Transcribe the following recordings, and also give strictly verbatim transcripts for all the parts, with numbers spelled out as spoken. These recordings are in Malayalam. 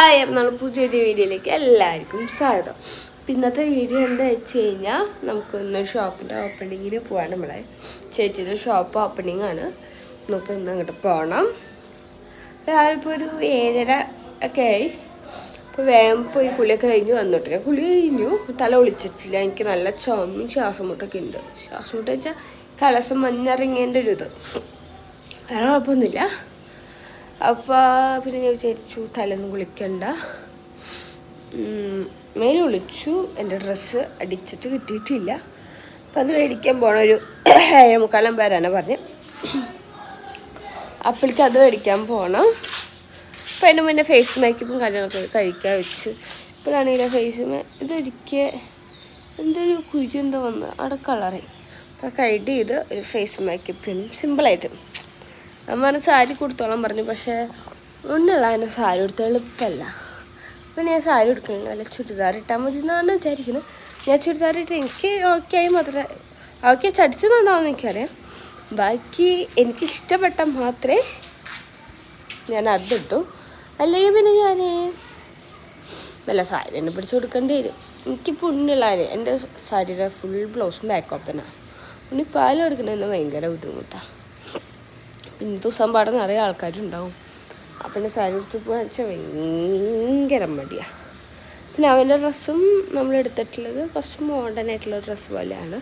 ഹായ്, അപ്പം നമ്മൾ പുതിയൊരു വീഡിയോയിലേക്ക് എല്ലാവർക്കും സ്വാഗതം. അപ്പം ഇന്നത്തെ വീഡിയോ എന്താ വെച്ച് കഴിഞ്ഞാൽ നമുക്കൊന്ന് ഷോപ്പിൻ്റെ ഓപ്പണിങ്ങിന് പോകാൻ. നമ്മളെ ചേച്ചിയുടെ ഷോപ്പ് ഓപ്പണിംഗ് ആണ്. നമുക്ക് ഇന്ന് അങ്ങോട്ട് പോകണം. രാവിലെ ഇപ്പോൾ ഒരു ഏഴര ഒക്കെ ആയി. അപ്പോൾ വേഗം പോയി കുളിയൊക്കെ കഴിഞ്ഞ് വന്നിട്ടില്ല. കുളി കഴിഞ്ഞു, തല ഒളിച്ചിട്ടില്ല. എനിക്ക് നല്ല ചുമയും ശ്വാസം മുട്ടൊക്കെ ഉണ്ട്. ശ്വാസം മുട്ട വെച്ചാൽ കലസം മഞ്ഞറിങ്ങേൻ്റെ ഒരു ഇത്, വേറെ കുഴപ്പമൊന്നുമില്ല. അപ്പോൾ പിന്നെ ഞാൻ വിചാരിച്ചു തലേന്ന് കുളിക്കണ്ട, മേലെ കുളിച്ചു. എൻ്റെ ഡ്രസ്സ് അടിച്ചിട്ട് കിട്ടിയിട്ടില്ല. അപ്പം അത് മേടിക്കാൻ പോകണം. ഒരു ഏഴ് മുക്കാലം പേരാണ് പറഞ്ഞ്. അപ്പോഴേക്ക് അത് മേടിക്കാൻ പോകണം. അപ്പം അതിന് മുന്നേ ഫേസ് മേക്കപ്പും കാര്യങ്ങളൊക്കെ കഴിക്കാൻ വെച്ച്. ഇപ്പോഴാണെങ്കിൽ ഫേസ് മേ ഇതൊരിക്കൽ എന്തൊരു കുരു എന്തോ വന്ന് അവിടെ കളറി. അപ്പോൾ കൈഡ് ചെയ്ത് ഒരു ഫേസ് മേക്കപ്പ് സിമ്പിളായിട്ട് അമ്മ സാരി കൊടുത്തോളാൻ പറഞ്ഞു. പക്ഷേ ഒന്നുള്ള അതിനെ സാരി കൊടുത്താൽ എളുപ്പമല്ല. അപ്പം ഞാൻ സാരി കൊടുക്കണില്ല, അല്ല ചുരിദാർ ഇട്ടാൽ മതി എന്നാണ് വിചാരിക്കുന്നത്. ഞാൻ ചുരിദാർ ഇട്ട് എനിക്ക് ഓക്കെ ആയി മാത്രമേ ഓക്കെ ചടിച്ചെന്നുണ്ടാവുമെന്ന് എനിക്കറിയാം. ബാക്കി എനിക്കിഷ്ടപ്പെട്ട മാത്രമേ ഞാൻ അതിട്ടു. അല്ലെങ്കിൽ പിന്നെ ഞാൻ വല്ല സാരി തന്നെ പിടിച്ച് കൊടുക്കേണ്ടി വരും. എനിക്ക് പുണ്യുള്ള എൻ്റെ സാരിയുടെ ഫുൾ ബ്ലൗസും ബാക്ക് ഓപ്പനാണ്. പുണ്ണി പാൽ കൊടുക്കുന്നതിന് ഭയങ്കര ബുദ്ധിമുട്ടാണ്. ഇന്ന് ദിവസം പാടുന്ന നിറയെ ആൾക്കാരുണ്ടാവും. അപ്പം സാരി എടുത്ത് പോകാൻ വെച്ചാൽ ഭയങ്കര മടിയാണ്. പിന്നെ അവൻ്റെ ഡ്രസ്സും നമ്മളെടുത്തിട്ടുള്ളത് കുറച്ച് മോഡേൺ ആയിട്ടുള്ള ഡ്രസ്സ് പോലെയാണ്.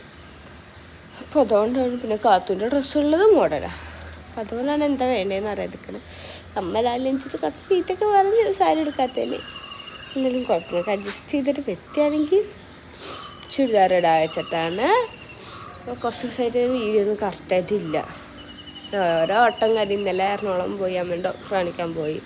അപ്പോൾ അതുകൊണ്ടാണ്. പിന്നെ കാത്തൂൻ്റെ ഡ്രസ്സുള്ളത് മോഡലാണ്. അപ്പം അതുകൊണ്ടാണ് എന്താ വേണ്ടതെന്ന് അറിയാതിരിക്കുന്നത്. അമ്മ ലാലിച്ചിട്ട് കുറച്ച് സീറ്റൊക്കെ പറഞ്ഞ് സാരി എടുക്കാത്തതിന് എന്തെങ്കിലും കുഴപ്പമില്ല. അഡ്ജസ്റ്റ് ചെയ്തിട്ട് പറ്റുകയാണെങ്കിൽ ചുരിദാർ ഇടാൻ വെച്ചിട്ടാണ്. കുറച്ച് ദിവസമായിട്ട് വീഡിയോ ഒന്നും കറക്റ്റായിട്ടില്ല. ഓരോ ഓട്ടം കാര്യം. ഇന്നലെ എറണാകുളം പോയി, അമ്മ ഡോക്ടർ കാണിക്കാൻ പോയി,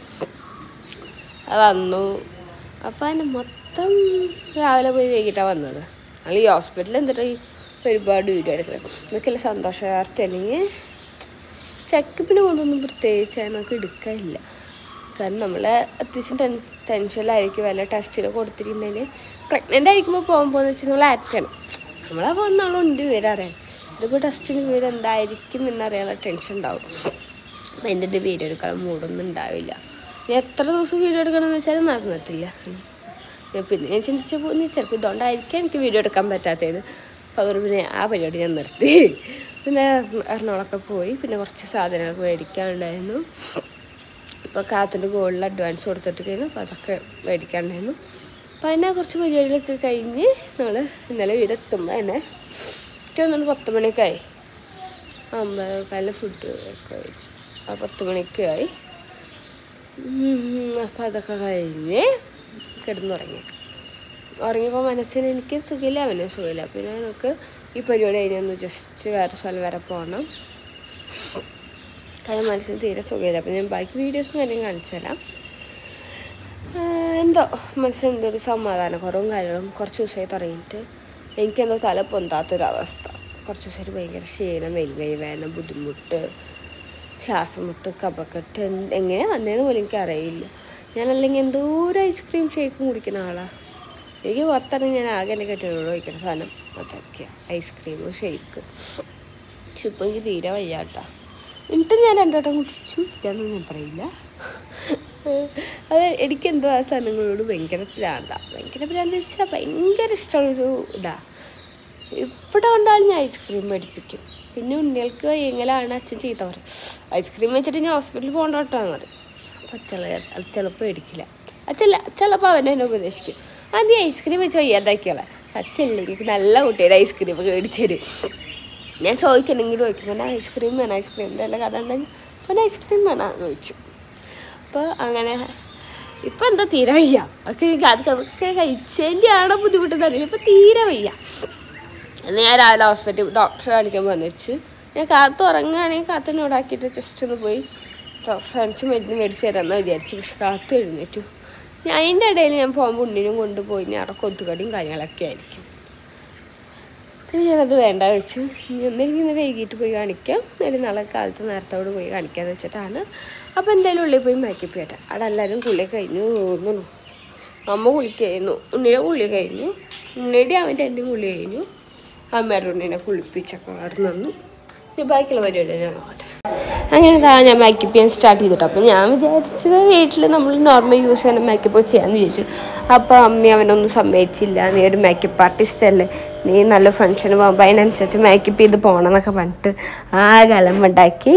അത് വന്നു. അപ്പം അതിന് മൊത്തം രാവിലെ പോയി വൈകിട്ടാണ് വന്നത്. ഞങ്ങൾ ഈ ഹോസ്പിറ്റലിൽ എന്നിട്ട് ഒരുപാട് വീഡിയോ എടുക്കുന്നത്. ഇതൊക്കെയല്ലേ സന്തോഷ വാർത്ത. അല്ലെങ്കിൽ ചെക്കപ്പിന് പോകുന്നൊന്നും പ്രത്യേകിച്ച് നമുക്ക് എടുക്കാനില്ല. കാരണം നമ്മളെ അത്യാവശ്യം ടെൻ ടെൻഷനിലായിരിക്കും. വല്ല ടെസ്റ്റിന് കൊടുത്തിട്ടുണ്ടെങ്കിൽ പ്രഗ്നൻ്റ് ആയിരിക്കുമ്പോൾ പോകുമ്പോഴെന്ന് വെച്ചാൽ നമ്മൾ ആക്റ്റാണ്. നമ്മളെ പോകുന്ന നമ്മളുണ്ട് വിവരറിയാൻ. ഇതിപ്പോൾ ടെസ്റ്റിന് വിവരം എന്തായിരിക്കും എന്നറിയാനുള്ള ടെൻഷൻ ഉണ്ടാവും. അപ്പം എൻ്റെ ഒരു വീഡിയോ എടുക്കാൻ മൂടൊന്നും ഉണ്ടാവില്ല. ഞാൻ എത്ര ദിവസം വീഡിയോ എടുക്കണമെന്ന് വെച്ചാലും നടന്നിട്ടില്ല. പിന്നെ ഞാൻ ചിന്തിച്ചപ്പോൾ ചിലപ്പോൾ ഇതുകൊണ്ടായിരിക്കും എനിക്ക് വീഡിയോ എടുക്കാൻ പറ്റാത്തത്. അപ്പോൾ അതുകൊണ്ട് പിന്നെ ആ പരിപാടി ഞാൻ നിർത്തി. പിന്നെ എറണാകുളമൊക്കെ പോയി. പിന്നെ കുറച്ച് സാധനങ്ങളൊക്കെ മേടിക്കാനുണ്ടായിരുന്നു. ഇപ്പോൾ കാത്തിൻ്റെ ഗോൾഡിൽ അഡ്വാൻസ് കൊടുത്തിട്ട് കഴിഞ്ഞു. അപ്പോൾ അതൊക്കെ മേടിക്കാനുണ്ടായിരുന്നു. അപ്പോൾ അതിനെ കുറച്ച് പരിപാടികളൊക്കെ കഴിഞ്ഞ് നമ്മൾ ഇന്നലെ വീട് എത്തുമ്പോൾ തന്നെ ഒന്നും പത്ത് മണിയൊക്കെ ആയി. അമ്പത് ഫുഡ് ഒക്കെ കഴിച്ചു. ആ പത്ത് മണിക്ക് ആയി. അപ്പം അതൊക്കെ കഴിഞ്ഞ് കിടന്നുറങ്ങി. ഉറങ്ങിയപ്പോൾ മനസ്സിന് എനിക്ക് സുഖമില്ല, അവനെ സുഖമില്ല. പിന്നെ നമുക്ക് ഈ പരിപാടി കഴിഞ്ഞൊന്ന് ജസ്റ്റ് വേറെ സ്ഥലം വരെ പോകണം. കാരണം മനസ്സിന് തീരെ സുഖമില്ല. അപ്പം ഞാൻ ബാക്കി വീഡിയോസും കാര്യം കാണിച്ചു തരാം. എന്തോ മനസ്സിന് എന്തോ ഒരു സമാധാന കുറവും കാര്യങ്ങളും കുറച്ച് ദിവസമായി തുടങ്ങിയിട്ട് എനിക്കെന്തോ തല പൊന്താത്തൊരവസ്ഥ. കുറച്ച് ദിവസം ഭയങ്കര ക്ഷീണം, വെല്ലുവൈ വേദന, ബുദ്ധിമുട്ട്, ശ്വാസം മുട്ട്, കഫക്കെട്ട് എങ്ങനെയാണ് വന്നതെന്ന് പോലും എനിക്കറിയില്ല. ഞാനല്ലെങ്കിൽ എന്തോ ഒരു ഐസ്ക്രീം ഷേക്കും കുടിക്കുന്ന ആളാണ്. എനിക്ക് പുറത്തിറങ്ങി ഞാൻ ആകെ എൻ്റെ കെട്ടിയോട് കഴിക്കുന്ന സാധനം അതൊക്കെയാണ്, ഐസ്ക്രീം ഷേക്ക്. പക്ഷെ ഇപ്പോൾ എനിക്ക് തീരെ വയ്യാട്ടാ. എന്നിട്ട് ഞാൻ രണ്ടോട്ടം കുടിച്ചു ഇല്ലാന്നൊന്നും ഞാൻ പറയില്ല. അത് എനിക്കെന്തോ ആ സാധനങ്ങളോട് ഭയങ്കര ഭ്രാന്താണ്. ഭയങ്കര ഭ്രാന്ത് വെച്ചാൽ ഭയങ്കര ഇഷ്ടമുള്ളൊരു ഇതാണ്. ഇവിടെ കൊണ്ടാലും ഞാൻ ഐസ്ക്രീം മേടിപ്പിക്കും. പിന്നെ ഉണ്ണികൾക്ക് എങ്ങനെയാണ് അച്ഛൻ ചീത്ത പറയും, ഐസ്ക്രീം വെച്ചിട്ട് ഞാൻ ഹോസ്പിറ്റലിൽ പോകേണ്ട കേട്ടാൽ മതി. അപ്പം ചില അത് ചിലപ്പോൾ മേടിക്കില്ല. അച്ഛല്ല ചിലപ്പോൾ അവനെ എന്നെ ഉപദേശിക്കും, ആ നീ ഐസ്ക്രീം വെച്ച് വയ്യാതാക്കിയോളെ. അച്ഛല്ല എനിക്ക് നല്ല കുട്ടിയുടെ ഐസ്ക്രീം ഒക്കെ മേടിച്ചു തരും. ഞാൻ ചോദിക്കണമെങ്കിൽ ചോദിക്കും, പിന്നെ ഐസ്ക്രീം വേണം, ഐസ്ക്രീമിൻ്റെ എല്ലാ കഥ ഉണ്ടെങ്കിൽ പിന്നെ ഐസ്ക്രീം വേണം ചോദിച്ചു. അപ്പോൾ അങ്ങനെ ഇപ്പം എന്താ തീരെ വയ്യ. ഒക്കെ അതൊക്കെ കഴിച്ചതിൻ്റെ ആണോ ബുദ്ധിമുട്ടെന്ന് അറിയില്ല. ഇപ്പം തീരെ വയ്യ. എന്ന് ഞാൻ രാവിലെ ഹോസ്പിറ്റൽ ഡോക്ടറെ കാണിക്കാൻ വന്നു വെച്ച് ഞാൻ കാത്ത് ഉറങ്ങുകയാണെങ്കിൽ കാത്തിനോടാക്കിയിട്ട് ജസ്റ്റ് ഒന്ന് പോയി ഡോക്ടറെ കാണിച്ച് മരുന്ന് മേടിച്ച് തരാമെന്ന് വിചാരിച്ചു. പക്ഷെ കാത്ത് എഴുന്നേറ്റു. ഞാൻ അതിൻ്റെ ഇടയിൽ ഞാൻ പോകുമ്പോൾ ഉണ്ണിനും കൊണ്ടുപോയി ഞാൻ അവിടെ കൊത്തുകടിയും കാര്യങ്ങളൊക്കെ ആയിരിക്കും. പിന്നെ ഞാനത് വേണ്ട വെച്ചു. ഇനി ഒന്നെങ്കിൽ ഇന്ന് വൈകിട്ട് പോയി കാണിക്കാം, അല്ലെങ്കിൽ നാളെ കാലത്ത് നേരത്തോട് പോയി കാണിക്കാമെന്ന് വെച്ചിട്ടാണ്. അപ്പോൾ എന്തായാലും ഉള്ളിൽ പോയി മേക്കപ്പ് ചെയ്യട്ടെ. അവിടെ എല്ലാവരും കുളി കഴിഞ്ഞു തോന്നുന്നു. അമ്മ കുളിക്കായിരുന്നു, ഉണ്ണിയുടെ കുളി കഴിഞ്ഞു, ഉണ്ണിയുടെ അവൻ്റെ എൻ്റെ കുളി കഴിഞ്ഞു. അമ്മയുടെ ഉണ്ണിനെ കുളിപ്പിച്ചൊക്കെ അവിടെ നിന്നു. ഇനി ബാക്കിയുള്ള പരിപാടി ഞാൻ നോക്കട്ടെ. അങ്ങനെ ഇതാ ഞാൻ മേക്കപ്പ് ചെയ്യാൻ സ്റ്റാർട്ട് ചെയ്തിട്ട്. അപ്പം ഞാൻ വിചാരിച്ചത് വീട്ടിൽ നമ്മൾ നോർമൽ യൂസ് ചെയ്യുന്ന മേക്കപ്പ് ചെയ്യാമെന്ന് വിചാരിച്ചു. അപ്പോൾ അമ്മ അവനൊന്നും സമ്മതിച്ചില്ല. നീ ഒരു മേക്കപ്പ് ആർട്ടിസ്റ്റ് അല്ലേ, നീ നല്ല ഫങ്ഷന് പോകുമ്പോൾ അതിനനുസരിച്ച് മേക്കപ്പ് ചെയ്ത് പോകണം എന്നൊക്കെ പറഞ്ഞിട്ട് ആകെ അലമ്പുണ്ടാക്കി.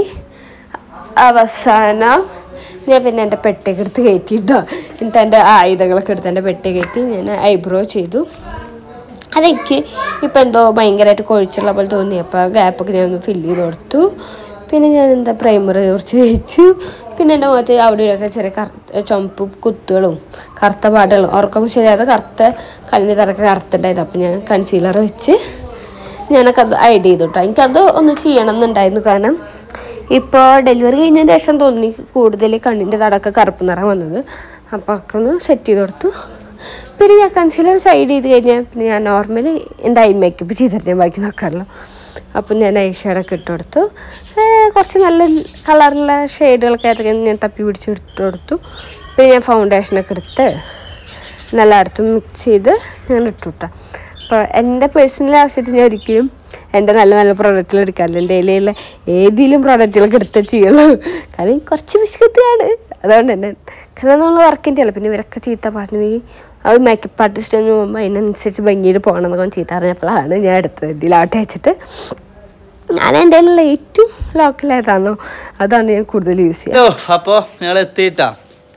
അവസാനം ഞാൻ പിന്നെ എൻ്റെ പെട്ടിയൊക്കെ എടുത്ത് കയറ്റിയിട്ടോ. എന്നിട്ട് എൻ്റെ ആയുധങ്ങളൊക്കെ എടുത്ത് എൻ്റെ പെട്ടി കയറ്റി ഞാൻ ഐബ്രോ ചെയ്തു. അതെനിക്ക് ഇപ്പം എന്തോ ഭയങ്കരമായിട്ട് കൊഴിച്ചുള്ള പോലെ തോന്നി. അപ്പോൾ ഗ്യാപ്പൊക്കെ ഞാൻ ഒന്ന് ഫില്ല് ചെയ്ത് കൊടുത്തു. പിന്നെ ഞാൻ എന്താ പ്രൈമർ കുറച്ച് തേച്ചു. പിന്നെ എൻ്റെ മുഖത്ത് അവിടെ ഇവിടെയൊക്കെ ചെറിയ കറുത്ത ചുമപ്പ് കുത്തുകളും കറുത്ത പാടുകളും ഉറക്കൊക്കെ ശരിയാതെ കറുത്ത കണ്ണിന് തറക്കെ കറുത്തുണ്ടായത്. അപ്പോൾ ഞാൻ കൺസീലർ വെച്ച് ഞാനൊക്കെ അത് ഐഡ് ചെയ്തു കേട്ടോ. എനിക്കത് ഒന്ന് ചെയ്യണം എന്നുണ്ടായിരുന്നു. കാരണം ഇപ്പോൾ ഡെലിവറി കഴിഞ്ഞതിന് ശേഷം തോന്നി കൂടുതൽ കണ്ണിൻ്റെ തടമൊക്കെ കറുപ്പ് നിറം വന്നത്. അപ്പോൾ ഒക്കെ ഒന്ന് സെറ്റ് ചെയ്ത് കൊടുത്തു. പിന്നെ ഞാൻ കൺസീലർ സൈഡ് ചെയ്ത് കഴിഞ്ഞാൽ പിന്നെ ഞാൻ നോർമലി എൻ്റെ ഐ മേക്കപ്പ് ചെയ്തിട്ട് ഞാൻ ബാക്കി നോക്കാമല്ലോ. അപ്പം ഞാൻ ഐ ഷേഡൊക്കെ ഇട്ട് കൊടുത്തു. കുറച്ച് നല്ല കളറുള്ള ഷെയ്ഡുകളൊക്കെ അതൊക്കെ ഞാൻ തപ്പി പിടിച്ച് ഇട്ട് കൊടുത്തു. പിന്നെ ഞാൻ ഫൗണ്ടേഷനൊക്കെ എടുത്ത് നല്ല അടുത്ത് മിക്സ് ചെയ്ത് ഞാൻ ഇട്ടു വിട്ടാം. അപ്പോൾ എൻ്റെ പേഴ്സണൽ ആവശ്യത്തിന് ഞാൻ ഒരിക്കലും എൻ്റെ നല്ല നല്ല പ്രോഡക്റ്റുകൾ എടുക്കാറില്ല. എൻ്റെ കയ്യിലുള്ള ഏതെങ്കിലും പ്രോഡക്റ്റുകളൊക്കെ എടുത്ത് ചെയ്യുള്ളൂ. കാരണം കുറച്ച് വിശുദ്ധിയാണ്. അതുകൊണ്ട് തന്നെ കാരണം നമ്മൾ വർക്കിൻ്റെ അല്ല. പിന്നെ ഇവരൊക്കെ ചീത്ത പറഞ്ഞു അത് മേക്കപ്പ് ആർട്ടിസ്റ്റ് എന്ന് പോകുമ്പോൾ അതിനനുസരിച്ച് ഭംഗിയിൽ പോകണം എന്നൊക്കെ ചീത്ത പറഞ്ഞപ്പോഴാണ് ഞാൻ എടുത്തത്. ഇതിലാട്ട് വെച്ചിട്ട് ഞാൻ എൻ്റെ കയ്യിലുള്ള ഏറ്റവും ലോക്കൽ ഏതാണോ അതാണ് ഞാൻ കൂടുതൽ യൂസ് ചെയ്യുക. അപ്പോൾ ഞങ്ങൾ എത്തിയിട്ടാ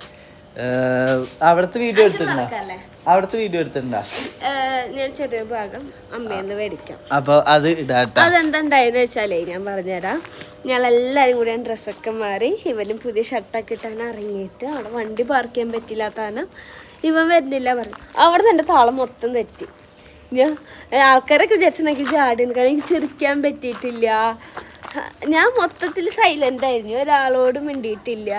അവിടുത്തെ വീഡിയോ എടുത്തിട്ടുണ്ടോ? അവിടുത്തെ വീഡിയോ എടുത്തിട്ടുണ്ടോ? ഞാൻ ചെറിയ ഭാഗം അമ്മേന്ന് മേടിക്കാം. അപ്പൊ അത് ഇടാട്ടോ. അതെന്താ ഉണ്ടായെന്ന് വെച്ചാലേ ഞാൻ പറഞ്ഞുതരാം. ഞങ്ങളെല്ലാവരും കൂടി ഡ്രസ്സൊക്കെ മാറി ഇവനും പുതിയ ഷർട്ടൊക്കെ ഇട്ടാണ് ഇറങ്ങിയിട്ട് അവിടെ വണ്ടി പാർക്ക് ചെയ്യാൻ പറ്റില്ലാത്ത കാരണം ഇവൻ വരുന്നില്ല പറഞ്ഞു. അവിടെ നിന്ന് എൻ്റെ താളം മൊത്തം തെറ്റി. ഞാൻ ആൾക്കാരൊക്കെ വിചാരിച്ചിട്ടുണ്ടെങ്കിൽ ചാടിയെന്ന്. കാരണം എനിക്ക് ചിരിക്കാൻ പറ്റിയിട്ടില്ല. ഞാൻ മൊത്തത്തിൽ സൈലൻ്റ് ആയിരുന്നു, ഒരാളോടും മിണ്ടിയിട്ടില്ല.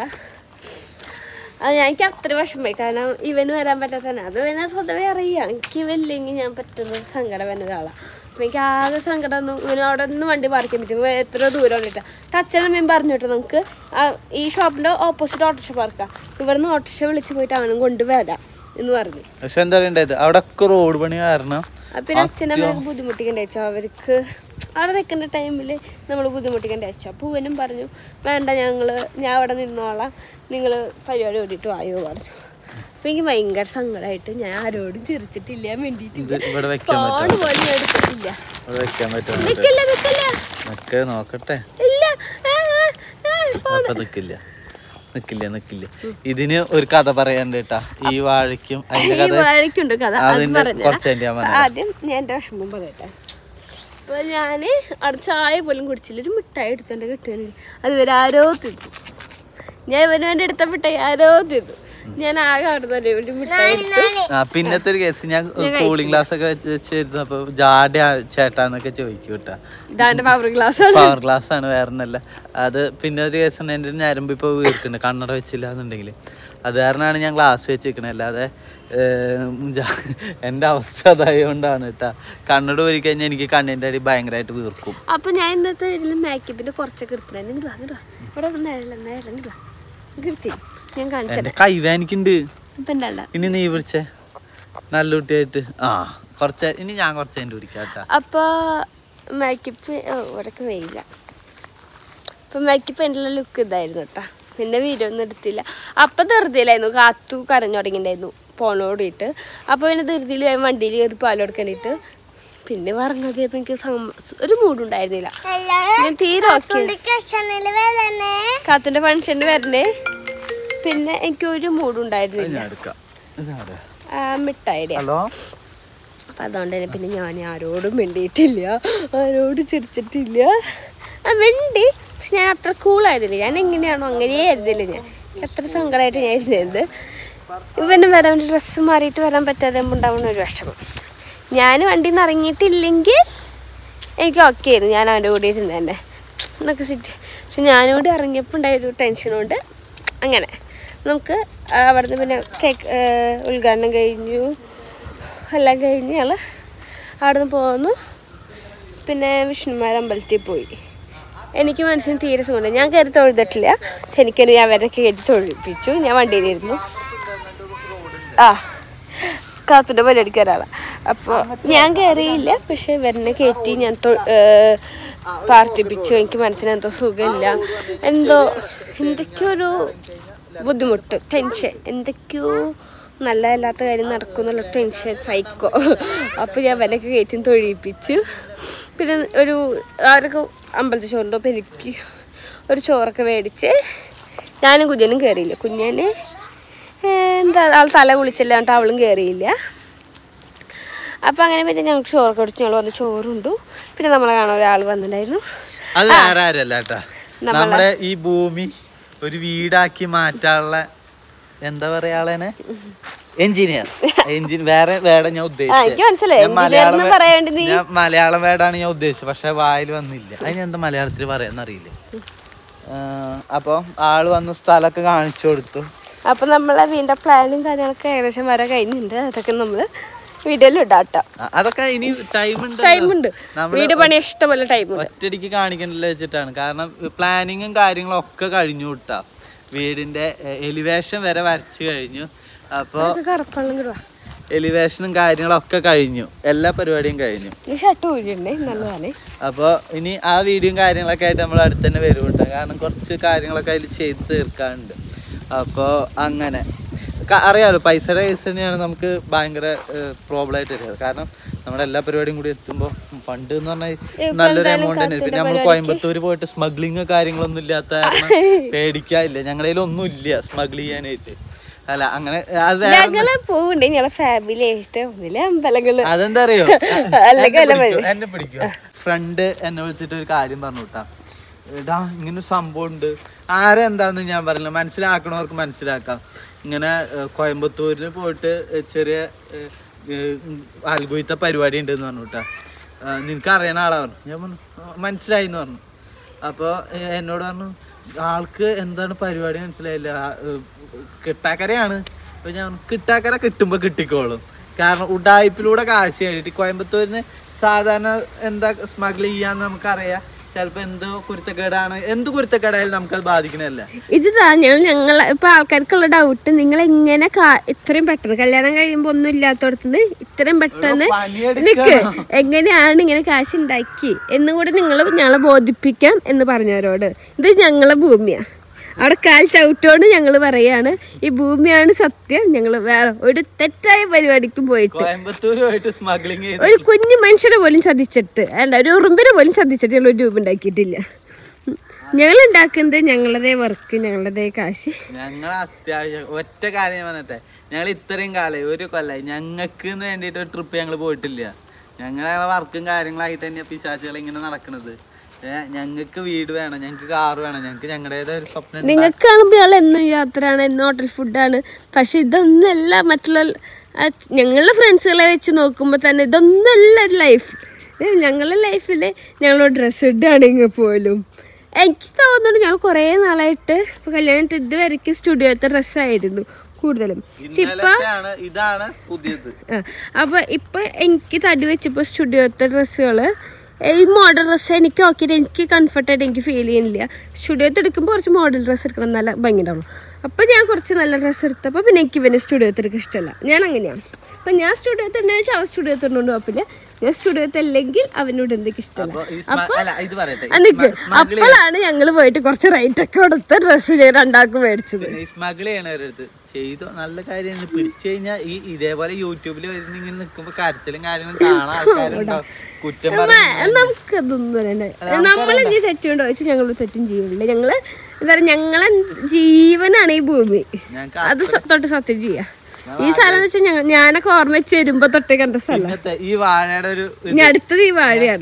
അത് എനിക്ക് അത്ര വിഷമമായി. കാരണം ഇവന് വരാൻ പറ്റാത്തതാണ്. അത് ഇവനെ സ്വതവേ അറിയാം. എനിക്ക് ഇവനില്ലെങ്കിൽ ഞാൻ പറ്റുന്ന സങ്കടം വരുന്ന ഒരാളാണ്. അപ്പോൾ എനിക്ക് ആകെ സങ്കടം ഒന്നും ഇവന് അവിടെ ഒന്നും വണ്ടി പാർക്ക് ചെയ്യാൻ പറ്റും. എത്ര ദൂരം ഇട്ടാ ടച്ചനും മീൻ പറഞ്ഞു കേട്ടോ നമുക്ക് ഈ ഷോപ്പിൻ്റെ ഓപ്പോസിറ്റ് ഓട്ടോറിക്ഷ പാർക്കാം. ഇവിടുന്ന് ഓട്ടോറിക്ഷ വിളിച്ച് പോയിട്ട് അവനും കൊണ്ടുവരാം എന്ന് പറഞ്ഞു. പക്ഷെ എന്താ പറയണ്ടായത് അവിടെ റോഡ് പണി കാരണം പിന്നെ അച്ഛനമ്മനൊക്കെ ബുദ്ധിമുട്ടിക്കേണ്ടി വെച്ചോ. അവർക്ക് അവിടെ നിൽക്കേണ്ട ടൈമിൽ നമ്മൾ ബുദ്ധിമുട്ടിക്കേണ്ടി വെച്ചോ. അപ്പോൾ ഇവനും പറഞ്ഞു വേണ്ട ഞങ്ങൾ ഞാൻ അവിടെ നിന്നോളാം, നിങ്ങൾ പരിപാടി ഓടിയിട്ട് വായോ പറഞ്ഞു. അപ്പോൾ എനിക്ക് ഭയങ്കര സങ്കടമായിട്ട് ഞാൻ ആരോടും ചിരിച്ചിട്ടില്ല, വേണ്ടിയിട്ടില്ല, ഫോൺ പോലും എടുത്തിട്ടില്ല. നോക്കട്ടെ നിക്കില്ല നിക്കില്ല നിക്കില്ല ഇതിന് ഒരു കഥ പറയാണ്ട് കേട്ടാ. ഈ വാഴയ്ക്കും വാഴയ്ക്കുണ്ട് കഥ. ആദ്യം ഞാൻ എൻ്റെ വിഷമം പറയട്ടെ. അപ്പോൾ ഞാൻ അവിടെ ചായ പോലും കുടിച്ചില്ല. ഒരു മിഠായി എടുത്തോണ്ട് കിട്ടുകയാണെങ്കിൽ അത് ഇവർ ആരോ തിന്നു. ഞാൻ ഇവന് വേണ്ടി എടുത്ത മിഠായി ആരോ തിന്നു. ഞാൻ ആകെ അവിടെ ഒരു മിഠായി എടുത്തു. പിന്നത്തെ ഒരു കേസ് ഞാൻ കൂളിംഗ് ഗ്ലാസ് ഒക്കെ വെച്ചിരുന്നപ്പോ ജാഡ ചേട്ടാന്നൊക്കെ ചോദിക്കും കേട്ടാ. പവർ ഗ്ലാസ് പവർ ഗ്ലാസ് ആണ്, വേറെ ഒന്നല്ല. അത് പിന്നെ ഒരു കേസ് എൻ്റെ ഞരമ്പ് ഇപ്പോൾ വീർക്കുന്നുണ്ട് കണ്ണട വെച്ചില്ല എന്നുണ്ടെങ്കിൽ. അത് കാരണമാണ് ഞാൻ ഗ്ലാസ് വെച്ചിരിക്കണത്. അല്ലാതെ എൻ്റെ അവസ്ഥ അതായതുകൊണ്ടാണ് കേട്ടാ. കണ്ണട പോയി കഴിഞ്ഞാൽ എനിക്ക് കണ്ണിൻ്റെ അടി ഭയങ്കരമായിട്ട് വീർക്കും. അപ്പോൾ ഞാൻ ഇന്നത്തെ വീട്ടിൽ മേക്കപ്പിൻ്റെ കുറച്ചൊക്കെ എടുത്തിട്ടുണ്ട്. ഇവിടെ ഞാൻ കാണിച്ചത് കൈവേനിക്കുണ്ട്. ഇനി നീ വിളിച്ചേ നല്ല കുട്ടിയായിട്ട്. ആ കുറച്ച് ഇനി ഞാൻ കുറച്ച് എൻ്റെ പിടിക്കാട്ടാ. അപ്പോൾ മേക്കപ്പ് ഇവിടേക്ക് വെയില്ല. അപ്പം മേക്കപ്പ് എൻ്റെ ലുക്ക് ഇതായിരുന്നു കേട്ടോ. പിന്നെ വീഡിയോ ഒന്നും എടുത്തില്ല. അപ്പം ധൃതിയിലായിരുന്നു. കാത്തു കരഞ്ഞു തുടങ്ങിയിട്ടുണ്ടായിരുന്നു ഫോണോടിയിട്ട്. അപ്പോൾ പിന്നെ ധൃതിയിൽ വണ്ടിയിൽ കയറി പാൽ കൊടുക്കാനായിട്ട് പിന്നെ പറഞ്ഞപ്പോൾ എനിക്ക് ഒരു മൂഡുണ്ടായിരുന്നില്ല. ഞാൻ തീരെ ഓക്കെ കാത്തുൻ്റെ ഫംഗ്ഷന് വരണേ. പിന്നെ എനിക്ക് ഒരു മൂഡുണ്ടായിരുന്നില്ല മിഠായിയുടെ. അപ്പം അതുകൊണ്ട് തന്നെ പിന്നെ ഞാൻ ആരോടും മിണ്ടിയിട്ടില്ല, ആരോടും ചിരിച്ചിട്ടില്ല. ആ മിണ്ടി, പക്ഷെ ഞാൻ അത്ര കൂളായിരുന്നില്ല. ഞാൻ എങ്ങനെയാണോ അങ്ങനെ ആയിരുന്നില്ല. ഞാൻ എത്ര സങ്കടമായിട്ട് ഞാൻ ഇരുന്നത്. ഇവന് വരാൻ വേണ്ടി ഡ്രസ്സ് മാറിയിട്ട് വരാൻ പറ്റാതെ ഉണ്ടാവുന്ന ഒരു വിഷമം. ഞാൻ വണ്ടിയിൽ നിന്ന് ഇറങ്ങിയിട്ടില്ലെങ്കിൽ എനിക്ക് ഓക്കെ ആയിരുന്നു, ഞാൻ അവൻ്റെ കൂടെ ഇരുന്ന് തന്നെ എന്നൊക്കെ സിറ്റ്. പക്ഷെ ഞാനോട് ഇറങ്ങിയപ്പോൾ ഉണ്ടായൊരു ടെൻഷനുണ്ട്. അങ്ങനെ നമുക്ക് അവിടുന്ന് പിന്നെ കേക്ക് ഉദ്ഘാടനം കഴിഞ്ഞു, എല്ലാം കഴിഞ്ഞ് ഞങ്ങൾ അവിടെ നിന്ന് പോന്നു. പിന്നെ വിഷ്ണുമാർ അമ്പലത്തിൽ പോയി. എനിക്ക് മനസ്സിന് തീരെ സുഖമുണ്ട്. ഞാൻ കയറി തൊഴുതിട്ടില്ല. എനിക്കത് അവരൊക്കെ കയറ്റി തൊഴിപ്പിച്ചു. ഞാൻ വണ്ടിയിലിരുന്നു. ആ കാത്തുൻ്റെ പരിപാടിക്ക് ഒരാളാണ്. അപ്പോൾ ഞാൻ കയറിയില്ല, പക്ഷെ ഇവരെന്നെ കയറ്റി ഞാൻ പ്രാർത്ഥിപ്പിച്ചു. എനിക്ക് മനസ്സിന് എന്തോ സുഖമില്ല, എന്തോ എന്തൊക്കെയോ ഒരു ബുദ്ധിമുട്ട്, ടെൻഷൻ, എന്തൊക്കെയോ നല്ലതല്ലാത്ത കാര്യം നടക്കുന്നുള്ള ടെൻഷൻ, സൈക്കോ. അപ്പോൾ ഞാൻ അവനൊക്കെ കയറ്റി തൊഴിപ്പിച്ചു. പിന്നെ ഒരു അവരൊക്കെ അമ്പലത്തിൽ ചോറുണ്ട്. അപ്പോൾ എനിക്ക് ഒരു ചോറൊക്കെ മേടിച്ച് ഞാനും കുഞ്ഞനും കയറിയില്ല. കുഞ്ഞന് എന്താ ആൾ തല കുളിച്ചില്ലാണ്ട് അവളും കയറിയില്ല. അപ്പം അങ്ങനെ പിന്നെ ഞങ്ങൾക്ക് ചോറൊക്കെ കൊടുത്തു. ഞങ്ങൾ വന്ന് ചോറുണ്ടു. പിന്നെ നമ്മളെ കാണാൻ ഒരാൾ വന്നിട്ടുണ്ടായിരുന്നു. അത് വേറെ ആരല്ല കേട്ടാ, നമ്മുടെ ഈ ഭൂമി ഒരു വീടാക്കി മാറ്റാനുള്ള എന്താ പറയാ ആളേനെ എഞ്ചിനീയർ. എഞ്ചിൻ വേറെ വേർഡ് ഞാൻ ഉദ്ദേശിച്ചത്, മലയാളം ഞാൻ മലയാളം വേർഡാണ് ഞാൻ ഉദ്ദേശിച്ചത്. പക്ഷെ വായിൽ വന്നില്ല. അതിന് എന്താ മലയാളത്തിൽ പറയാന്നറിയില്ല. അപ്പൊ ആള് വന്ന് സ്ഥലമൊക്കെ കാണിച്ചു കൊടുത്തു. അപ്പൊ നമ്മളെ വീടിന്റെ പ്ലാനും കാര്യങ്ങളൊക്കെ ഏകദേശം വരെ കഴിഞ്ഞിട്ടുണ്ട്. അതൊക്കെ നമ്മള് വീഡിയോയിൽ ഇടാട്ടോ. അതൊക്കെ ഇനി ടൈമുണ്ട് ടൈമുണ്ട് വീട് പണി ഇഷ്ടമല്ല ടൈം ഒറ്റയടിക്ക് കാണിക്കണ്ടല്ലോ വെച്ചിട്ടാണ്. കാരണം പ്ലാനിങ്ങും കാര്യങ്ങളും ഒക്കെ കഴിഞ്ഞു കിട്ടാ. വീടിന്റെ എലിവേഷൻ വരെ വരച്ചു കഴിഞ്ഞു. അപ്പൊ എലിവേഷനും കാര്യങ്ങളൊക്കെ കഴിഞ്ഞു, എല്ലാ പരിപാടിയും കഴിഞ്ഞു. അപ്പോൾ ഇനി ആ വീഡിയോയും കാര്യങ്ങളൊക്കെ ആയിട്ട് നമ്മൾ അടുത്ത് തന്നെ വരുന്നുണ്ട്. കാരണം കുറച്ച് കാര്യങ്ങളൊക്കെ അതിൽ ചെയ്ത് തീർക്കാനുണ്ട്. അപ്പോൾ അങ്ങനെ അറിയാമല്ലോ, പൈസയുടെ കേസ് തന്നെയാണ് നമുക്ക് ഭയങ്കര പ്രോബ്ലം ആയിട്ട് വരുന്നത്. കാരണം നമ്മുടെ എല്ലാ പരിപാടിയും കൂടി എത്തുമ്പോൾ ഫണ്ട് എന്ന് പറഞ്ഞാൽ നല്ലൊരു എമൗണ്ട് തന്നെ. പിന്നെ നമ്മൾ കോയമ്പത്തൂർ പോയിട്ട് സ്മഗ്ലിങ് കാര്യങ്ങളൊന്നും ഇല്ലാത്ത കാരണം പേടിക്കാനില്ല. ഞങ്ങളുടെ കയ്യിലൊന്നും ഇല്ല സ്മഗിൾ ചെയ്യാനായിട്ട്. അല്ല അങ്ങനെ അതെന്താ അറിയോ, എന്നെ പിടിക്കും. ഫ്രണ്ട് എന്നെ വിളിച്ചിട്ട് ഒരു കാര്യം പറഞ്ഞു വിട്ടാ, എടാ ഇങ്ങനെ സംഭവം ഉണ്ട്. ആരെന്താന്ന് ഞാൻ പറഞ്ഞില്ല, മനസ്സിലാക്കണവർക്ക് മനസ്സിലാക്കാം. ഇങ്ങനെ കോയമ്പത്തൂരിൽ പോയിട്ട് ചെറിയ അൽഗുയിത്ത പരിപാടി ഉണ്ടെന്ന് പറഞ്ഞു കേട്ടാ, നിനക്ക് അറിയണ ആളാ പറഞ്ഞു. ഞാൻ പറഞ്ഞു മനസ്സിലായി എന്ന് പറഞ്ഞു. അപ്പോൾ എന്നോട് പറഞ്ഞു ആൾക്ക് എന്താണ് പരിപാടി മനസ്സിലായില്ല, കിട്ടാക്കരയാണ്. അപ്പോൾ ഞാൻ കിട്ടാക്കര കിട്ടുമ്പോൾ കിട്ടിക്കോളും. കാരണം ഉഡായിപ്പിലൂടെ കാശ് കഴിഞ്ഞിട്ട് കോയമ്പത്തൂരിന് സാധാരണ എന്താ സ്മഗിൾ ചെയ്യാന്ന് നമുക്കറിയാം. ചിലപ്പോൾ എന്തോ കുരുത്തക്കേടാണ്, എന്ത് കുരുത്തക്കേടായാലും നമുക്കത് ബാധിക്കണല്ല. ഇത് ഞങ്ങൾ ഞങ്ങൾ ഇപ്പൊ ആൾക്കാർക്കുള്ള ഡൗട്ട്, നിങ്ങൾ എങ്ങനെ ഇത്രയും പെട്ടെന്ന് കല്യാണം കഴിയുമ്പോ ഒന്നും ഇല്ലാത്തടത്തുനിന്ന് ഇത്രയും പെട്ടെന്ന് നിക്ക് എങ്ങനെയാണ് ഇങ്ങനെ കാശ് ഉണ്ടാക്കി എന്നും കൂടെ നിങ്ങൾ ഞങ്ങളെ ബോധിപ്പിക്കാം എന്ന് പറഞ്ഞവരോട്. ഇത് ഞങ്ങളെ ഭൂമിയാ, അവിടെ കാൽ ചവിട്ടോണ്ട് ഞങ്ങൾ പറയാണ് ഈ ഭൂമിയാണ് സത്യം. ഞങ്ങൾ വേറെ ഒരു തെറ്റായ പരിപാടിക്കും പോയിട്ട് ഒരു കുഞ്ഞു മനുഷ്യരെ പോലും ചതിച്ചിട്ട് അല്ല, ഒരു ഉറുമ്പിനെ പോലും ചതിച്ചിട്ട് ഞങ്ങൾ ഒരു രൂപ ഉണ്ടാക്കിയിട്ടില്ല. ഞങ്ങൾ ഉണ്ടാക്കുന്നത് ഞങ്ങളതേ വർക്ക്, ഞങ്ങളതേ കാശ്. ഞങ്ങൾ അത്യാവശ്യം ഒറ്റ കാര്യം പറഞ്ഞിട്ടെ, ഞങ്ങൾ ഇത്രയും കാലം ഒരു കൊല്ലായി ഞങ്ങൾക്ക് വേണ്ടിയിട്ട് ഒരു ട്രിപ്പ് ഞങ്ങൾ പോയിട്ടില്ല. ഞങ്ങളെ വർക്കും കാര്യങ്ങളായിട്ട് തന്നെ പിശാചുകൾ ഇങ്ങനെ നടക്കുന്നത്. ഞങ്ങൾക്ക് വീട് വേണം, ഞങ്ങൾക്ക് കാറ് വേണം, ഞങ്ങൾക്ക് ഞങ്ങളുടേതായ ഒരു സ്വപ്നം. നിങ്ങൾക്കാണെങ്കിൽ ഇയാൾ എന്നും യാത്രയാണ്, എന്നും ഹോട്ടൽ ഫുഡാണ്. പക്ഷെ ഇതൊന്നല്ല മറ്റുള്ള ഞങ്ങളുടെ ഫ്രണ്ട്സുകളെ വെച്ച് നോക്കുമ്പോൾ തന്നെ ഇതൊന്നല്ല ഒരു ലൈഫ്. ഞങ്ങളുടെ ലൈഫിൽ ഞങ്ങൾ ഡ്രസ്സ് ഇടുകയാണെങ്കിൽ പോലും എനിക്ക് തോന്നുന്നുണ്ട് ഞങ്ങൾ കുറേ നാളായിട്ട് ഇപ്പോൾ കല്യാണം ഇതുവരെയ്ക്ക് സ്റ്റുഡിയോത്തെ ഡ്രസ്സായിരുന്നു കൂടുതലും. ഇപ്പൊ അപ്പൊ ഇപ്പൊ എനിക്ക് തടി വെച്ചപ്പോൾ സ്റ്റുഡിയോത്തെ ഡ്രസ്സുകള് ഈ മോഡൽ ഡ്രസ്സ് എനിക്ക് നോക്കിയിട്ട് എനിക്ക് കംഫർട്ടായിട്ട് എനിക്ക് ഫീൽ ചെയ്യുന്നില്ല. സ്റ്റുഡിയോത്ത് എടുക്കുമ്പോൾ കുറച്ച് മോഡൽ ഡ്രസ്സ് എടുക്കണം, നല്ല ഭംഗിയുണ്ടാവും. അപ്പോൾ ഞാൻ കുറച്ച് നല്ല ഡ്രസ്സ് എടുത്തപ്പോൾ പിന്നെ എനിക്ക് ഇവനെ സ്റ്റുഡിയോത്ത് എടുക്കാൻ ഇഷ്ടമല്ല. ഞാൻ അങ്ങനെയാണ്. അപ്പം ഞാൻ സ്റ്റുഡിയോത്ത് എന്താ വെച്ചാൽ അവൻ സ്റ്റുഡിയോത്ത് ഇട്ടുകൊണ്ട് കുഴപ്പമില്ല, ഞാൻ സ്റ്റുഡിയോത്ത് അല്ലെങ്കിൽ അവനോട് എന്തൊക്കെ ഇഷ്ടമല്ല. അപ്പോൾ എനിക്ക് അപ്പോഴാണ് ഞങ്ങൾ പോയിട്ട് കുറച്ച് റേറ്റ് ഒക്കെ കൊടുത്ത് ഡ്രസ്സ് ഞാൻ രണ്ടാൾക്ക് മേടിച്ചത്. ചെയ്തോ നല്ല കാര്യമാണ്. പിടിച്ചു കഴിഞ്ഞാൽ ഈ ഇതേപോലെ യൂട്യൂബിൽ വരുന്നിങ്ങനെ നിൽക്കുമ്പോ കരച്ചിലും കാര്യങ്ങളും കാണാൻ ആൾക്കാരുണ്ടാവും. കുറ്റം നമുക്കതൊന്നും നമ്മളെ നീ തെറ്റുണ്ടോ ചോദിച്ചാൽ ഞങ്ങൾ തെറ്റും ചെയ്യില്ല. ഞങ്ങള് എന്താ പറയുക, ഞങ്ങളെ ജീവനാണ് ഈ ഭൂമി, അത് തൊട്ട് സത്യം ചെയ്യാ. ഈ സ്ഥലം എന്ന് വെച്ചാൽ ഞങ്ങൾ ഞാനൊക്കെ ഓർമ്മ വെച്ച് വരുമ്പോ തൊട്ടേ കണ്ട സ്ഥലം. ഈ വാഴയുടെ ഒരു ഇനി അടുത്തത് ഈ വാഴയാണ്.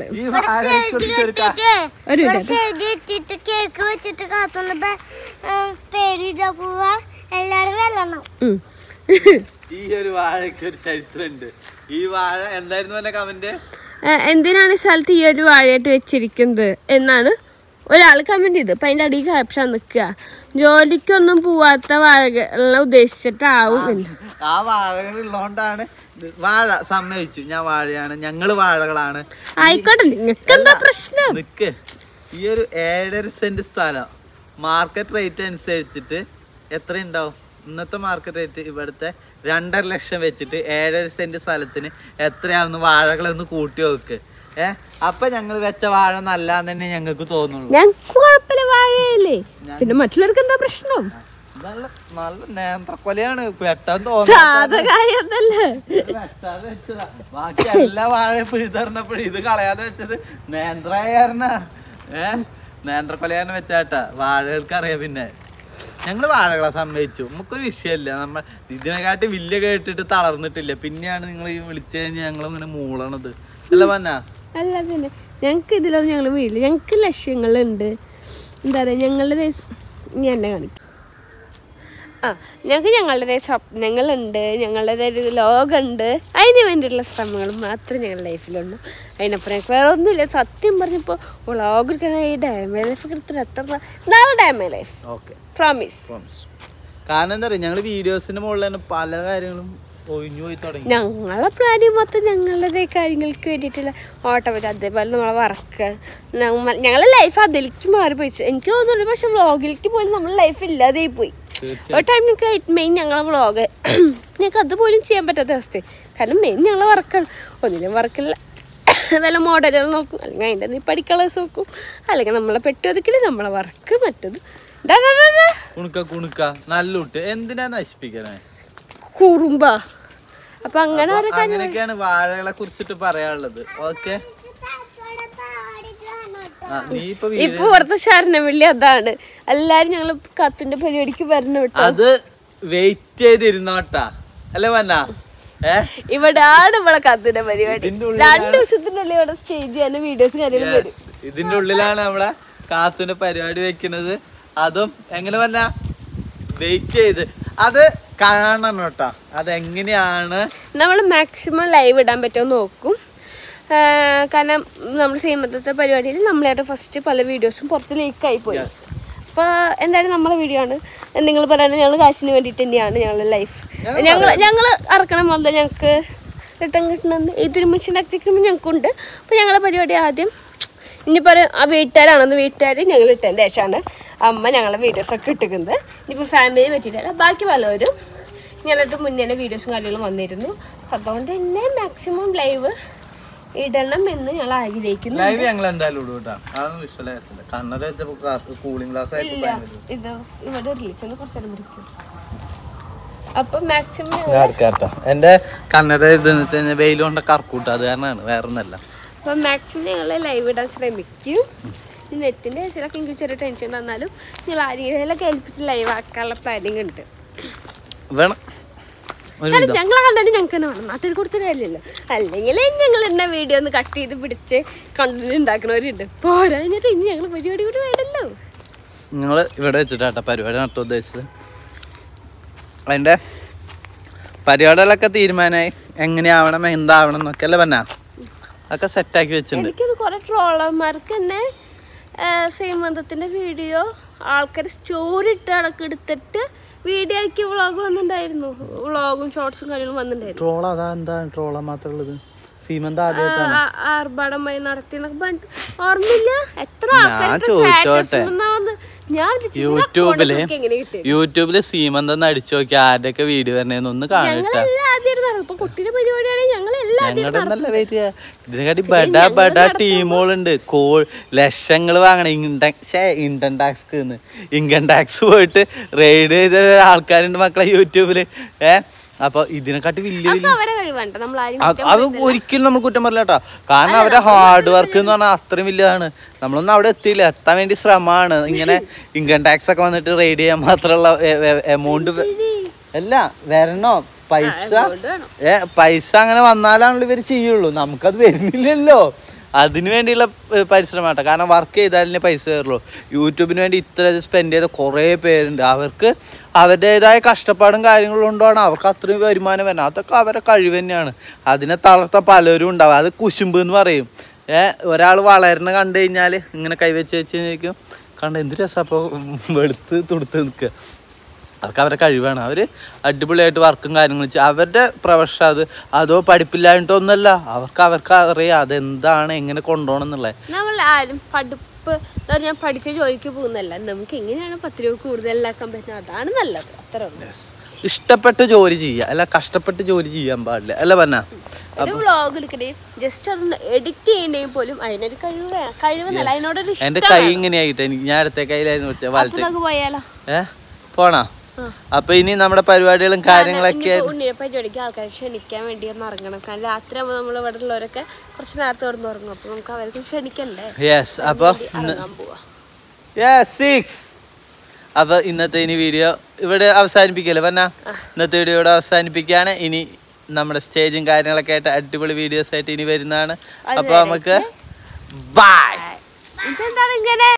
ഒരു ഈ ഒരു വാഴയ്ക്ക് ഒരു ചരിത്രമുണ്ട്. ഈ വാഴ എന്തായിരുന്നു എന്നെ കമന്റ്, എന്തിനാണ് ഈ സ്ഥലത്ത് ഈ ഒരു വാഴയായിട്ട് വെച്ചിരിക്കുന്നത് എന്നാണ് ഒരാൾ കമന്റ് ചെയ്ത്. അപ്പം അതിൻ്റെ അടിയിൽ ക്യാപ്ഷൻ നിൽക്കുക, ജോലിക്കൊന്നും പോവാത്ത വാഴകളെ ഉദ്ദേശിച്ചിട്ടാവും. ആ വാഴകൾ ഉള്ളതുകൊണ്ടാണ് വാഴ സമ്മതിച്ചു, ഞാൻ വാഴയാണ്, ഞങ്ങള് വാഴകളാണ്. ആയിക്കോട്ടെ, നിങ്ങൾക്ക് എന്താ പ്രശ്നം? നിക്ക്, ഈ ഒരു ഏഴര സെന്റ് സ്ഥലം മാർക്കറ്റ് റേറ്റ് അനുസരിച്ചിട്ട് എത്ര ഉണ്ടാവും? ഇന്നത്തെ മാർക്കറ്റ് റേറ്റ് ഇവിടുത്തെ രണ്ടര ലക്ഷം വെച്ചിട്ട് ഏഴര സെന്റ് സ്ഥലത്തിന് എത്രയാണെന്ന് വാഴകളൊന്ന് കൂട്ടി നോക്ക്. ഏഹ് അപ്പൊ ഞങ്ങൾ വെച്ച വാഴ നല്ലാന്ന് തന്നെ ഞങ്ങൾക്ക് തോന്നുള്ളൂ. ഞങ്ങൾക്ക് കുഴപ്പമില്ല, വാഴയല്ലേ. പിന്നെ മറ്റുള്ളവർക്ക് എന്താ പ്രശ്നം? നല്ല നല്ല നേന്ത്രക്കൊലയാണ്, പെട്ടെന്ന് തോന്നുന്നു വെച്ചതാ. ബാക്കി എല്ലാ വാഴ പിഴുതറിഞ്ഞപ്പോഴും ഇത് കളയാതെ വെച്ചത് നേന്ത്രായിരുന്ന ഏഹ് നേന്ത്രക്കൊലയാണ് വെച്ചാട്ടാ. വാഴകൾക്ക് അറിയാം. പിന്നെ ഞങ്ങള് വാഴകളെ സമ്മതിച്ചു, നമുക്കൊരു വിഷയമല്ല. നമ്മ ഇതിനെക്കാട്ടി വലിയ കേട്ടിട്ട് തളർന്നിട്ടില്ല. പിന്നെയാണ് നിങ്ങൾ ഈ വിളിച്ചു കഴിഞ്ഞാൽ ഞങ്ങളിങ്ങനെ മൂളണത് അല്ല പറഞ്ഞ. അല്ല പിന്നെ ഞങ്ങൾക്ക് ഇതിലൊന്നും ഞങ്ങൾ വീട്ടിൽ ഞങ്ങൾക്ക് ലക്ഷ്യങ്ങളുണ്ട്. എന്താ പറയുക, ഞങ്ങളുടെ ഞാൻ എന്നെ കാണിക്കും. ആ ഞങ്ങൾക്ക് ഞങ്ങളുടേതായ സ്വപ്നങ്ങളുണ്ട്, ഞങ്ങളുടേതായ ഒരു ലോകമുണ്ട്. അതിന് വേണ്ടിയിട്ടുള്ള ശ്രമങ്ങൾ മാത്രമേ ഞങ്ങളുടെ ലൈഫിലുള്ളൂ. അതിനപ്പുറം ഞങ്ങൾക്ക് വേറെ ഒന്നുമില്ല. സത്യം പറഞ്ഞപ്പോൾ വ്ളോഗ് എടുക്കാൻ ഈ ഡാമേ ലൈഫ് എടുത്തിട്ട് എത്ര നാളെ ഡാമേ ലൈഫ് ഓക്കെ പ്രോമിസ്. കാരണം എന്താ പറയുക, ഞങ്ങൾ വീഡിയോസിന്റെ മുകളിൽ തന്നെ പല കാര്യങ്ങളും ഒഴിഞ്ഞു പോയി തുടങ്ങി. ഞങ്ങളെ പ്ലാനിങ് മൊത്തം ഞങ്ങളുടെ കാര്യങ്ങൾക്ക് വേണ്ടിയിട്ടുള്ള ഓട്ടോമാറ്റിക്. അതേപോലെ നമ്മളെ വർക്ക് ഞങ്ങളുടെ ലൈഫ് അതിലേക്ക് മാറിപ്പോയി. എനിക്ക് തോന്നുന്നു പക്ഷെ വ്ളോഗിലേക്ക് പോലും നമ്മളെ ലൈഫ് ഇല്ലാതെ പോയി. ഒരു ടൈം ഞങ്ങൾക്ക് മെയിൻ ഞങ്ങളെ വ്ളോഗ് ഞങ്ങൾക്ക് അതുപോലും ചെയ്യാൻ പറ്റാത്ത അവസ്ഥ. കാരണം മെയിൻ ഞങ്ങളെ വർക്കാണ്. ഒന്നിലും വർക്കില്ല, വല്ല മോഡലുകൾ നോക്കും, അല്ലെങ്കിൽ അതിൻ്റെ നീ പഠിക്കാനുള്ള ദിവസം നോക്കും, അല്ലെങ്കിൽ നമ്മളെ പെട്ടുവതിക്കില്ല നമ്മളെ വർക്ക് മറ്റത് എന്തിനാ നശിപ്പിക്കണേ കുറുമ്പ. അപ്പൊ അങ്ങനെ അങ്ങനെയൊക്കെയാണ് വാഴകളെ കുറിച്ചിട്ട് പറയാനുള്ളത്. ഓക്കെ ഇപ്പൊ ഇവിടുത്തെ ശരണവിള്ളി അതാണ്. എല്ലാരും ഞങ്ങള് കത്തിന്റെ പരിപാടിക്ക് വരണം കേട്ടോ. അത് വെയിറ്റ് ചെയ്തിരുന്നോട്ടാ അല്ലേ വന്ന. ഇവിടാണ് ഇവിടെ കത്തിന്റെ പരിപാടി. രണ്ടു ദിവസത്തിനുള്ളിൽ ഇവിടെ സ്റ്റേജ് ചെയ്യാനും വീഡിയോസ് കാര്യങ്ങളും വരും. ഇതിന്റെ ഉള്ളിലാണ് നമ്മളെ കാത്തിന്റെ പരിപാടി വെക്കുന്നത്. അതും എങ്ങനെ വന്ന വെയിറ്റ് ചെയ്ത് അത് കാണണം കേട്ടോ. അതെങ്ങനെയാണ് നമ്മൾ മാക്സിമം ലൈവ് ഇടാൻ പറ്റുമോ നോക്കും. കാരണം നമ്മുടെ സീമന്തത്തെ പരിപാടിയിൽ നമ്മളായിട്ട് ഫസ്റ്റ് പല വീഡിയോസും പുറത്ത് ലീക്കായി പോയി. അപ്പോൾ എന്തായാലും നമ്മളെ വീഡിയോ ആണ്. നിങ്ങൾ പറയുന്നത് ഞങ്ങൾ കാശിന് വേണ്ടിയിട്ട് തന്നെയാണ് ഞങ്ങളുടെ ലൈഫ്. ഞങ്ങൾ ഞങ്ങൾ ഇറക്കണം മുതൽ ഞങ്ങൾക്ക് റിട്ടേൺ കിട്ടണമെന്ന് ഏതൊരു മനുഷ്യൻ്റെ അക്തിക്രമം ഞങ്ങൾക്കുണ്ട്. അപ്പോൾ ഞങ്ങളുടെ പരിപാടി ആദ്യം ഇനിയിപ്പോൾ ആ വീട്ടുകാരാണെന്ന് വീട്ടുകാർ ഞങ്ങൾ ഇട്ടതിൻ്റെ ശേഷമാണ് അമ്മ ഞങ്ങളെ വീഡിയോസൊക്കെ ഇട്ടിക്കുന്നത്. ഇനിയിപ്പോൾ ഫാമിലിയെ പറ്റിയിട്ടല്ല, ബാക്കി പലവരും ഞങ്ങൾക്ക് മുന്നേ വീഡിയോസും കാര്യങ്ങളും വന്നിരുന്നു. അതുകൊണ്ട് തന്നെ മാക്സിമം ലൈവ് ഇടണം എന്ന് ഞങ്ങൾ ആഗ്രഹിക്കുന്നു. ലൈവ് ഞങ്ങൾ എന്തായാലും ഇടും കേട്ടോ. അതൊന്നും വിഷയമില്ല. കണ്ണട വെച്ചപ്പോൾ കൂളിംഗ് ഗ്ലാസ് ആയിട്ട് ഇത് ഇവിടെ റിലീസ് കുറച്ച് നേരം പിടിക്കും. അപ്പൊ മാക്സിമം എന്റെ കണ്ണട വെയിൽ കൊണ്ട് കറക്കൂട്ട, അത് കാരണമാണ്, വേറെ ഒന്നല്ല. അപ്പൊ മാക്സിമം ഞങ്ങൾ ലൈവ് ഇടാൻ ശ്രമിക്കും. നെറ്റിന്റെ കേസിലൊക്കെ എനിക്ക് ചെറിയ ടെൻഷൻ തന്നാലും ഞങ്ങൾ ആരെങ്കിലും ഏൽപ്പിച്ച് ലൈവ് ആക്കാനുള്ള പ്ലാനിങ് ഉണ്ട്. വേണം ഞങ്ങളെ കണ്ടിട്ട് ഞങ്ങൾക്ക് തന്നെ വേണം, നാട്ടിൽ കൊടുത്ത കാര്യമില്ലല്ലോ. അല്ലെങ്കിൽ ഞങ്ങൾ എന്നെ വീഡിയോ ഒന്ന് കട്ട് ചെയ്ത് പിടിച്ച് കണ്ടന്റ് ഉണ്ടാക്കണവരുണ്ട്. പോരാ കഴിഞ്ഞിട്ട് ഇനി ഞങ്ങൾ പരിപാടി കൂടി വേണമല്ലോ. ഞങ്ങൾ ഇവിടെ വെച്ചിട്ടാട്ടോ പരിപാടി നടത്താൻ ഉദ്ദേശിച്ചത്. അതിൻ്റെ പരിപാടികളൊക്കെ തീരുമാനമായി, എങ്ങനെയാവണം എന്താവണം എന്നൊക്കെ അല്ലേ പറഞ്ഞാ. അതൊക്കെ സെറ്റാക്കി വെച്ചിട്ടുണ്ട്. എനിക്കത് കുറെ ട്രോളർമാർക്ക് തന്നെ സീമന്തത്തിന്റെ വീഡിയോ ആൾക്കാർ സ്റ്റോറി ഇട്ട് അടക്കം എടുത്തിട്ട് വീഡിയോ ആക്കി വ്ളോഗ് വന്നിട്ടുണ്ടായിരുന്നു. വ്ളോഗും ഷോർട്സും കാര്യങ്ങളും വന്നിട്ടുണ്ടായിരുന്നു. ട്രോൾ അതാ എന്താ ട്രോള മാത്രമുള്ളത്. സീമന്ത ആർഭാടമായി നടത്തി ഓർമ്മയില്ല എത്ര യൂട്യൂബില് യൂട്യൂബില് സീമന്തെന്ന് അടിച്ചു നോക്കി ആരുടെയൊക്കെ വീഡിയോ വരണേന്ന് ഒന്ന് കാണിട്ടാ. ഇതിനെക്കാട്ടി ബഡാ ബഡാ ടീമുകളുണ്ട്. കോ ലക്ഷങ്ങൾ വാങ്ങണം. ഇൻകം ടാക്സ് ഇൻകം ടാക്സ് പോയിട്ട് റെയ്ഡ് ചെയ്ത ആൾക്കാരുണ്ട് മക്കളെ യൂട്യൂബില്. ഏഹ് അപ്പൊ ഇതിനെക്കാട്ടി വലിയ അത് ഒരിക്കലും നമ്മൾ കുറ്റം പറയില്ല കേട്ടോ. കാരണം അവരുടെ ഹാർഡ് വർക്ക് എന്ന് പറഞ്ഞാൽ അത്രയും വലിയതാണ്. നമ്മളൊന്നും അവിടെ എത്തിയില്ല, എത്താൻ വേണ്ടി ശ്രമമാണ്. ഇങ്ങനെ ഇൻകം ടാക്സ് ഒക്കെ വന്നിട്ട് റെയ്ഡ് ചെയ്യാൻ മാത്രമുള്ള എമൗണ്ട് അല്ല വരണോ പൈസ. ഏ പൈസ അങ്ങനെ വന്നാലാണല്ലോ ഇവർ ചെയ്യുള്ളൂ. നമുക്കത് വരുന്നില്ലല്ലോ. അതിനു വേണ്ടിയുള്ള പരിശ്രമമാട്ടോ. കാരണം വർക്ക് ചെയ്താലേ പൈസ കയറുള്ളൂ. യൂട്യൂബിന് വേണ്ടി ഇത്ര സ്പെൻഡ് ചെയ്ത കുറേ പേരുണ്ട്. അവർക്ക് അവരുടേതായ കഷ്ടപ്പാടും കാര്യങ്ങളും കൊണ്ടാണ് അവർക്ക് അത്രയും വരുമാനം വരുന്നത്. അതൊക്കെ അവരുടെ കഴിവ് തന്നെയാണ്. അതിനെ തളർത്താൻ പലരും ഉണ്ടാവും. അത് കുശുമ്പ് എന്ന് പറയും. ഏഹ് ഒരാൾ വളരുന്ന കണ്ടു കഴിഞ്ഞാൽ ഇങ്ങനെ കൈവച്ച് വെച്ച് കഴിഞ്ഞാൽ കണ്ട എന്ത് രസം. അപ്പോൾ വെളുത്ത് തുടുത്ത് നിൽക്കുക. അതൊക്കെ അവരുടെ കഴിവാണ്. അവർ അടിപൊളിയായിട്ട് വർക്കും കാര്യങ്ങളും ചെയ്യും. അവരുടെ പ്രൊഫഷൻ അത് അതോ പഠിപ്പില്ലായിട്ടൊന്നുമല്ല. അവർക്ക് അവർക്ക് അറിയാം അതെന്താണ് എങ്ങനെ കൊണ്ടുപോകണം എന്നുള്ളത്. നമ്മൾ ആരും പഠിപ്പ് ഞാൻ പഠിച്ച ജോലിക്ക് പോകുന്നല്ല. നമുക്ക് എങ്ങനെയാണ് പത്ത് രൂപ കൂടുതലാക്കാൻ പറ്റുന്നത് അതാണ് നല്ലത്. അത്ര ഇഷ്ടപ്പെട്ട് ജോലി ചെയ്യുക, അല്ല കഷ്ടപ്പെട്ട് ജോലി ചെയ്യാൻ പാടില്ല അല്ല പറഞ്ഞ. ഒരു വ്ളോഗ് എടുക്കണേ ജസ്റ്റ് അതൊന്ന് എഡിറ്റ് ചെയ്യണേയും പോലും അതിനൊരു കഴിവ് കഴിവെന്നല്ല അതിനോടൊരു എന്റെ കൈ ഇങ്ങനെയായിട്ട് എനിക്ക് ഞാൻ അടുത്ത കയ്യിലായിരുന്നു വെച്ചാൽ വലത്തെ. പോയാലോ ഏ പോണോ? അപ്പൊ ഇനി നമ്മുടെ പരിപാടികളും കാര്യങ്ങളൊക്കെ പരിപാടിക്ക് ആൾക്കാരെ ക്ഷണിക്കാൻ വേണ്ടി ഒന്ന് ഇറങ്ങണം. കാരണം രാത്രി ആകുമ്പോൾ നമ്മൾ ഇവിടെ ഉള്ളവരൊക്കെ കുറച്ച് നേരത്തെ കിടന്ന് ഉറങ്ങും. അപ്പൊ നമുക്ക് അവർക്ക് ക്ഷണിക്കണ്ടേ. യെസ് അപ്പൊ അപ്പൊ ഇന്നത്തെ ഇനി വീഡിയോ ഇവിടെ അവസാനിപ്പിക്കല്ലേ പറഞ്ഞ. ഇന്നത്തെ വീഡിയോ ഇവിടെ അവസാനിപ്പിക്കുകയാണ്. ഇനി നമ്മുടെ സ്റ്റേജും കാര്യങ്ങളൊക്കെ ആയിട്ട് അടിപൊളി വീഡിയോസ് ആയിട്ട് ഇനി വരുന്നതാണ്. അപ്പൊ നമുക്ക് ബൈ.